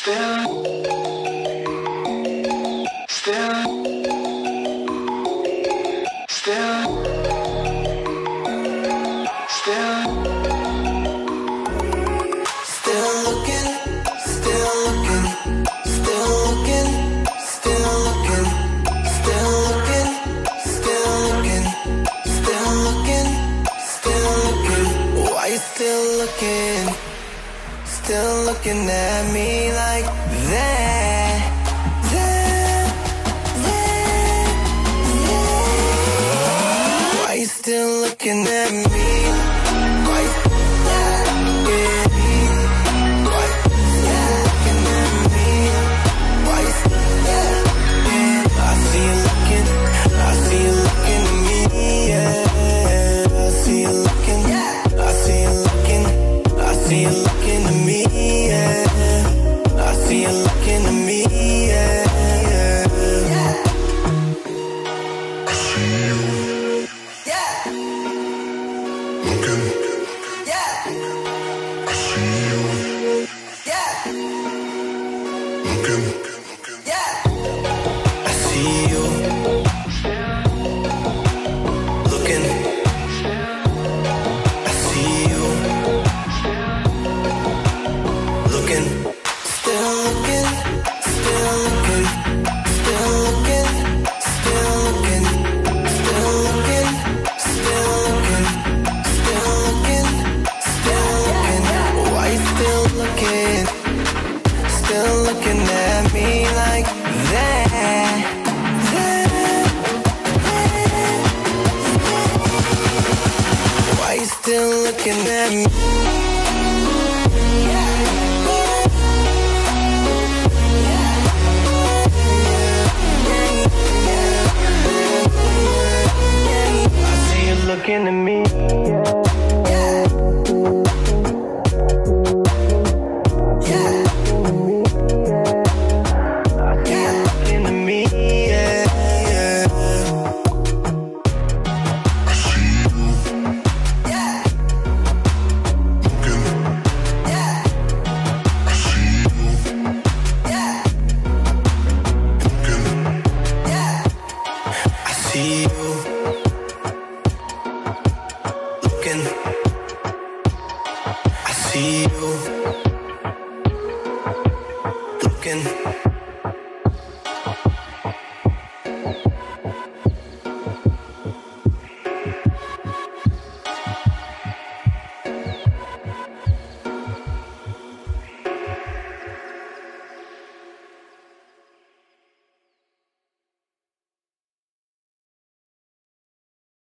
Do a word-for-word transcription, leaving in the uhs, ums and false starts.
Still, still, still, still, still looking, still looking, still looking, still looking, still looking, still looking, still looking, still looking. Why you still looking? Still looking at me like that, that, that, that. Why you still looking at me? Why you still looking at me? Why you still looking at me? Why you still looking? I see you looking, I see you looking at me, yeah. I see you looking, I see you looking, I see you looking at me, yeah. I see you looking at me, yeah, yeah, yeah. I see you, yeah, looking, yeah, I see you, yeah, looking, yeah. I see you looking. I see you looking. Still looking, still looking, still looking, still looking, still looking, still looking, still looking, still looking. Why you still looking? Still looking at me like that, that, that. Why you still looking at me? Looking at me, yeah, yeah, yeah, looking at me, yeah, yeah. I see you, Yeah, looking, yeah, I see you, yeah, looking, yeah. I see you looking. I see you looking.